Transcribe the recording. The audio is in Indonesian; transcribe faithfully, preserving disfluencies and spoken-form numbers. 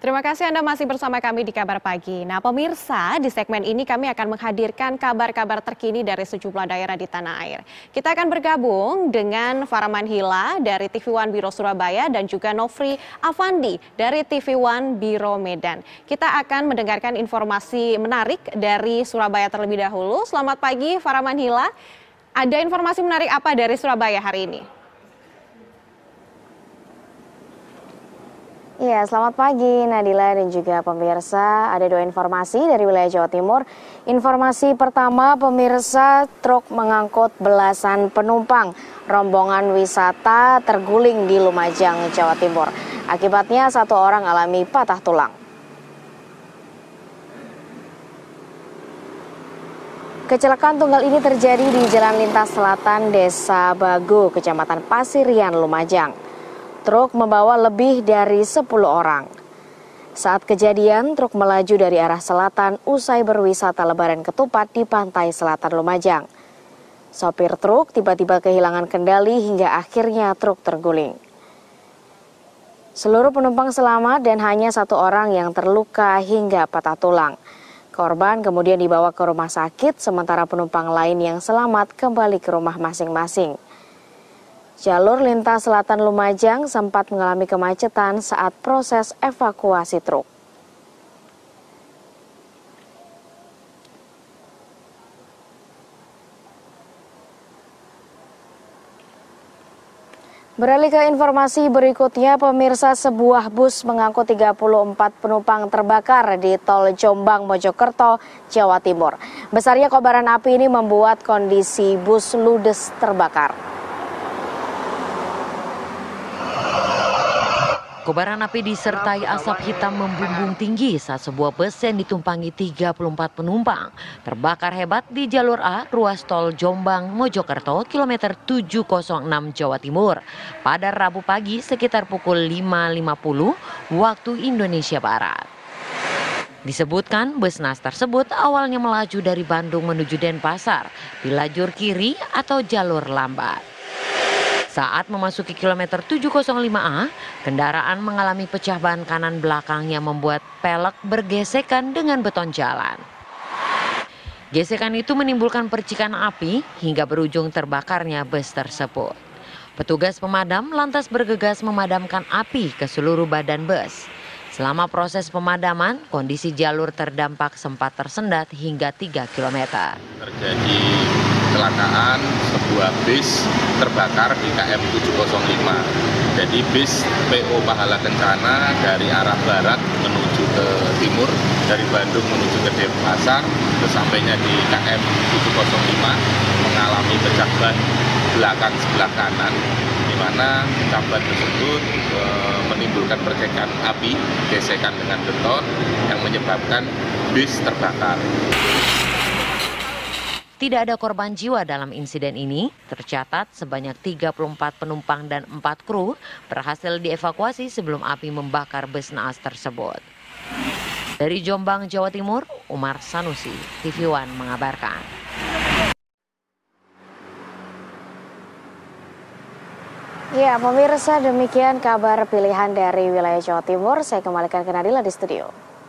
Terima kasih Anda masih bersama kami di Kabar Pagi. Nah pemirsa, di segmen ini kami akan menghadirkan kabar-kabar terkini dari sejumlah daerah di tanah air. Kita akan bergabung dengan Faraman Hila dari T V One Biro Surabaya dan juga Nofri Afandi dari T V One Biro Medan. Kita akan mendengarkan informasi menarik dari Surabaya terlebih dahulu. Selamat pagi Faraman Hila. Ada informasi menarik apa dari Surabaya hari ini? Iya, selamat pagi Nadila dan juga pemirsa. Ada dua informasi dari wilayah Jawa Timur. Informasi pertama, pemirsa, truk mengangkut belasan penumpang rombongan wisata terguling di Lumajang, Jawa Timur. Akibatnya satu orang alami patah tulang. Kecelakaan tunggal ini terjadi di Jalan Lintas Selatan Desa Bago, Kecamatan Pasirian, Lumajang. Truk membawa lebih dari sepuluh orang. Saat kejadian, truk melaju dari arah selatan usai berwisata Lebaran Ketupat di pantai selatan Lumajang. Sopir truk tiba-tiba kehilangan kendali hingga akhirnya truk terguling. Seluruh penumpang selamat dan hanya satu orang yang terluka hingga patah tulang. Korban kemudian dibawa ke rumah sakit, sementara penumpang lain yang selamat kembali ke rumah masing-masing. Jalur lintas selatan Lumajang sempat mengalami kemacetan saat proses evakuasi truk. Beralih ke informasi berikutnya, pemirsa, sebuah bus mengangkut tiga puluh empat penumpang terbakar di Tol Jombang Mojokerto, Jawa Timur. Besarnya kobaran api ini membuat kondisi bus ludes terbakar. Kobaran api disertai asap hitam membumbung tinggi saat sebuah bus yang ditumpangi tiga puluh empat penumpang terbakar hebat di jalur A ruas tol Jombang Mojokerto kilometer tujuh nol enam Jawa Timur pada Rabu pagi sekitar pukul lima lima puluh waktu Indonesia Barat. Disebutkan bus Nas tersebut awalnya melaju dari Bandung menuju Denpasar di lajur kiri atau jalur lambat. Saat memasuki kilometer tujuh nol lima A, kendaraan mengalami pecah ban kanan belakang yang membuat pelek bergesekan dengan beton jalan. Gesekan itu menimbulkan percikan api hingga berujung terbakarnya bus tersebut. Petugas pemadam lantas bergegas memadamkan api ke seluruh badan bus. Selama proses pemadaman, kondisi jalur terdampak sempat tersendat hingga tiga kilometer. Terjadi kecelakaan sebuah bis terbakar di K M tujuh nol lima. Jadi bis P O Pahala Kencana dari arah barat menuju ke timur, dari Bandung menuju ke Denpasar, sesampainya di K M tujuh nol lima mengalami pecah ban belakang sebelah kanan, di mana pecah ban tersebut e, menimbulkan percikan api, gesekan dengan beton yang menyebabkan bis terbakar. Tidak ada korban jiwa dalam insiden ini, tercatat sebanyak tiga puluh empat penumpang dan empat kru berhasil dievakuasi sebelum api membakar bus naas tersebut. Dari Jombang, Jawa Timur, Umar Sanusi, T V One mengabarkan. Ya, pemirsa, demikian kabar pilihan dari wilayah Jawa Timur. Saya kembalikan ke Nadila di studio.